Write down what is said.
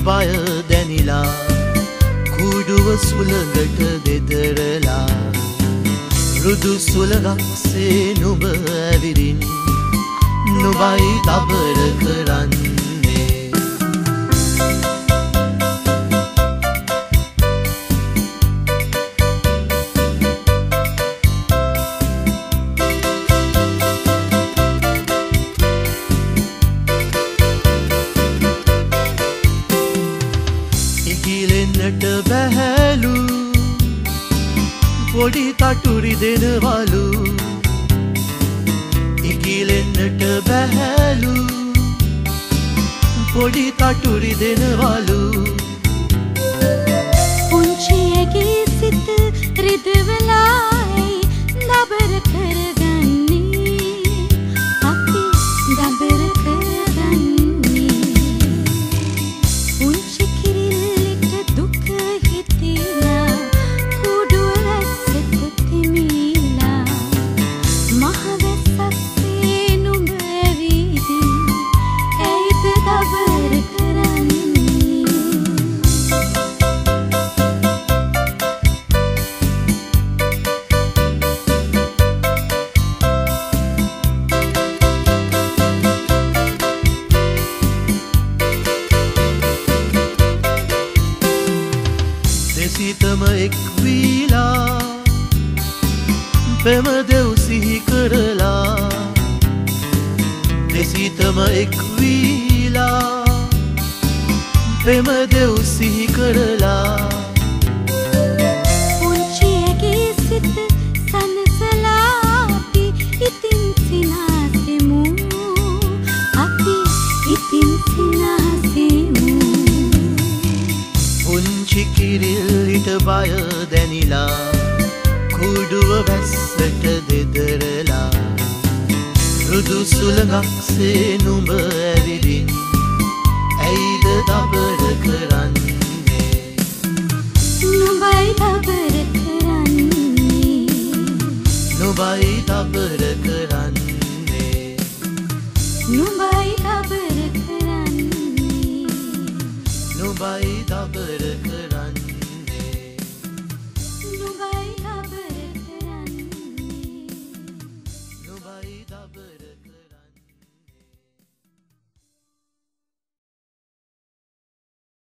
බය දැනිලා කුඩුව සුළඟට දෙදරලා රුදු සුළඟක්සේ නුඹ ඇවිදින් නුඹයි තබර කරන්නේ ඉකිලෙන්නට බැහැලු පොඩි තටුරි දෙනවලු ඉකිලෙන්නට බැහැලු පොඩි තටුරි දෙනවලු පුංචියගේ සිත රිදවලායි දබර කරගන්නේ අපි දබර කරගන්නේ පුංචි කිරිල්ලට දුක හිතිලා කුඩුව රැස්සට තිමිලා මහවැස්සක්සේ නුඹ ඇවිදින් ඇයිද දබර කරන්නේ දෙසිතම එක් වීලා පෙම දෙව් සිහි කරලා දෙසිතම එක් වීලා පෙම දෙව් සිහි කරලා පුංචියගේ සිත සනසලා අපි ඉතින් සිනාසෙමු අපි ඉතින් සිනාසෙමු පුංචි කිරිල්ලිට බය දැනිලා කුඩුව වැස්සට දෙදරලා රුදු සුළඟක්සේ නුඹ ඇවිදින් ඇයිද දබර කරන්නේ නුඹයි දබර කරන්නේ නුඹයි දබර කරන්නේ නුඹයි දබර කරන්නේ නුඹයි දබර